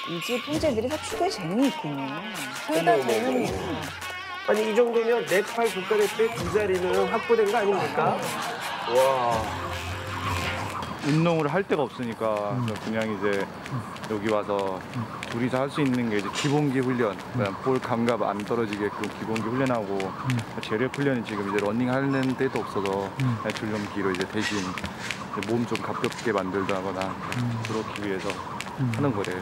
이 집 형제들이 다 축구에 재능이 있군요. 둘다 재능이 있고. 아니 이 정도면 네팔 국가대표의 두 자리는 확보된 거 아닙니까? 와. 운동을 할 데가 없으니까 그냥 이제 여기 와서 둘이서 할 수 있는 게 이제 기본기 훈련, 그다음 볼 감각 안 떨어지게끔 기본기 훈련하고 재력 훈련이 지금 이제 러닝 하는 데도 없어서 줄넘기로 이제 대신 몸 좀 가볍게 만들다거나 그렇기 위해서 하는 거래요.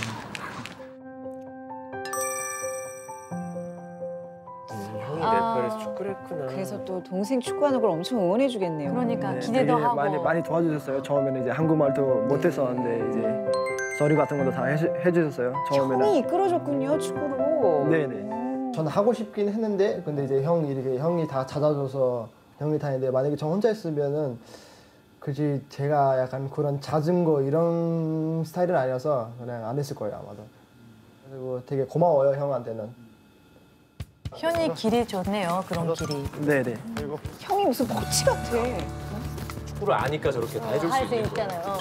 형이 네팔에서 축구를 했구나. 그래서 또 동생 축구하는 걸 엄청 응원해 주겠네요. 그러니까 네, 기대도 되게 하고. 많이 도와주셨어요. 처음에는 이제 한국말도 못했었는데 이제 서류 같은 것도 다 해주셨어요. 처음에는. 형이 이끌어줬군요, 축구로. 네네. 저는 하고 싶긴 했는데 근데 이제 형이 다 찾아줘서 형이 다 했는데 만약에 저 혼자 했으면은 그지 제가 약간 그런 잦은 거 이런 스타일은 아니어서 그냥 안 했을 거예요 아마도. 그리고 되게 고마워요 형한테는. 현이 길이 좋네요, 그런 길이. 네네. 형이 무슨 버치 같아. 축구를 아니까 저렇게 다 해줄 수 할 수 있는 거야. 있잖아요.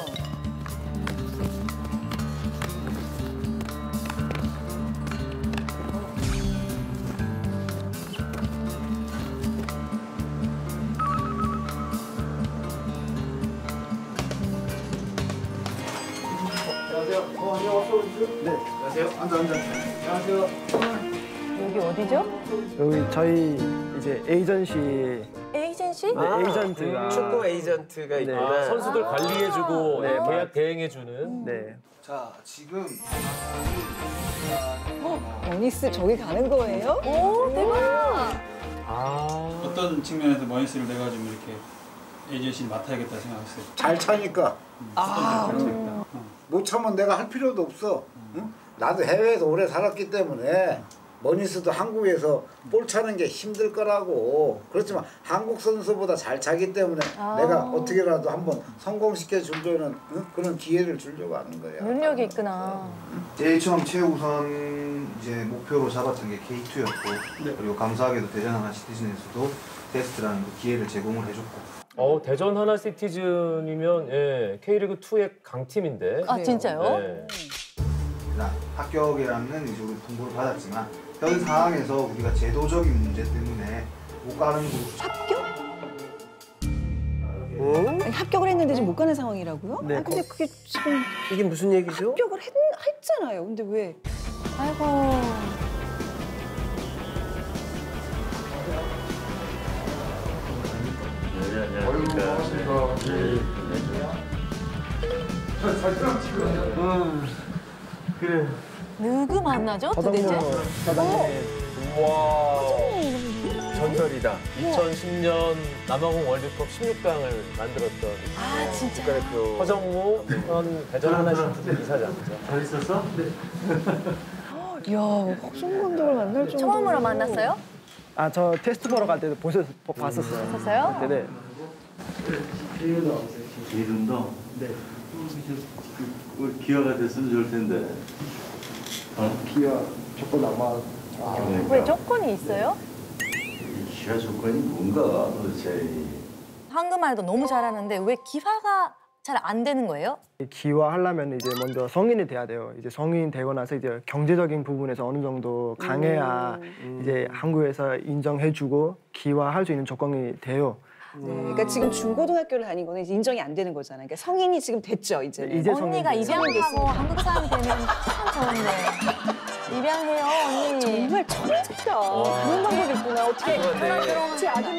여기 어디죠? 여기 저희 이제 에이전시 에이전시? 에이전트가 축구 에이전트가 있구나. 네. 선수들 관리해주고 네, 계약 대행해주는. 네. 자, 지금 어니스 저기 가는 거예요? 오, 대박! 아. 어떤 측면에서 머니스를 내가 좀 이렇게 에이전시를 맡아야겠다 생각했어요. 잘 차니까 잘 못 차면 내가 할 필요도 없어. 응? 나도 해외에서 오래 살았기 때문에 머니스도 한국에서 볼 차는 게 힘들 거라고. 그렇지만 한국 선수보다 잘 차기 때문에 내가 어떻게라도 한번 성공시켜 주려는 그런 기회를 주려고 하는 거야. 능력이 있구나. 제일 처음 최우선 이제 목표로 잡았던 게 K2였고 그리고 감사하게도 대전 하나 시티즌에서도 테스트라는 그 기회를 제공을 해줬고 대전 하나 시티즌이면 예, K리그 2의 강팀인데. 아, 진짜요? 네. 합격이라는 이제 우리 통보를 받았지만 현 상황에서 우리가 제도적인 문제 때문에 못 가는 곳 합격? 아니, 합격을 했는데 지금 못 가는 상황이라고요? 네. 아, 근데 그게 지금 이게 무슨 얘기죠? 합격을 했잖아요. 근데 왜? 아이고. 그래 누구 만나죠, 도대체? 사장님. 와. 전설이다. 2010년 남아공 월드컵 16강을 만들었던 아, 진짜. 국가대표. 허정무 현 대전 하나 시티즌 이사장이죠. 잘 있었어? 이야, 허정 감독을 만날 정도로. 처음으로 만났어요? 아 저 테스트 보러 갈 때도 봤었어요. 봤어요? 네네. 이름도 네. 기아가 됐으면 좋을 텐데. 기아 조건 아마 왜 조건이 있어요? 기아 조건이 뭔가 도대체. 한국말도 너무 잘하는데 왜 기화가 잘 안 되는 거예요? 기화하려면 이제 먼저 성인이 돼야 돼요. 이제 성인 되고 나서 이제 경제적인 부분에서 어느 정도 강해야 이제 한국에서 인정해주고 기화할 수 있는 조건이 돼요. 네, 그러니까 지금 중고등학교를 다닌 거는 이제 인정이 안 되는 거잖아요. 그러니까 성인이 지금 됐죠, 이제. 이제 언니가 성인 입양하고 됐으니까. 한국 사람 되면 참 좋은데. 입양해요, 언니. 정말 천재다. 그런 방법이 있구나. 어떻게 그러네. 제 아들은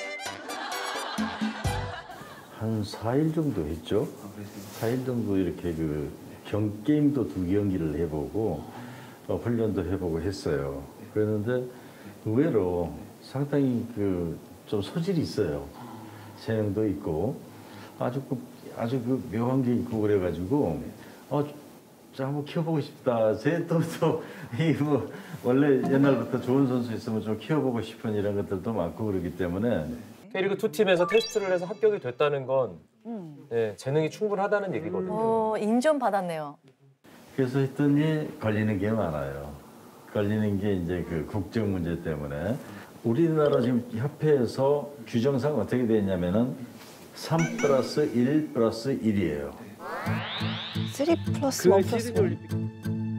한 4일 정도 했죠. 4일 정도 이렇게 그 게임도 2경기를 해보고 훈련도 해보고 했어요. 그랬는데 의외로 상당히 좀 소질이 있어요. 재능도 있고 아주 그 묘한 게 있고 그래가지고 자 한번 키워보고 싶다. 제 또 뭐 원래 옛날부터 좋은 선수 있으면 좀 키워보고 싶은 이런 것들도 많고 그러기 때문에. K리그 2 팀에서 테스트를 해서 합격이 됐다는 건 예, 재능이 충분하다는 얘기거든요. 인정받았네요. 그래서 했더니 걸리는 게 많아요. 걸리는 게 이제 그 국적 문제 때문에 우리나라 지금 협회에서 규정상 어떻게 돼 있냐면은 3+1+1이에요. 3+1+1.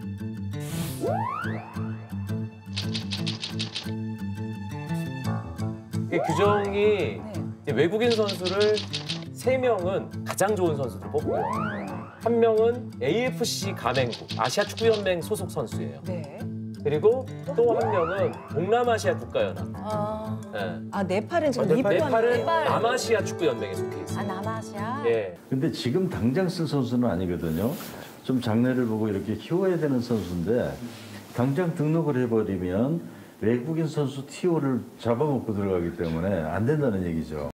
이 규정이 이제 외국인 선수를 3명은 가장 좋은 선수들 뽑고요. 1명은 AFC 가맹국, 아시아 축구연맹 소속 선수예요. 네. 그리고 또 1명은 동남아시아 국가연합. 네. 아 네팔은 지금 네팔은 남아시아 축구연맹에 속해 있어요. 아, 남아시아? 예. 근데 지금 당장 쓴 선수는 아니거든요. 좀 장래를 보고 이렇게 키워야 되는 선수인데 당장 등록을 해버리면 외국인 선수 TO를 잡아먹고 들어가기 때문에 안 된다는 얘기죠.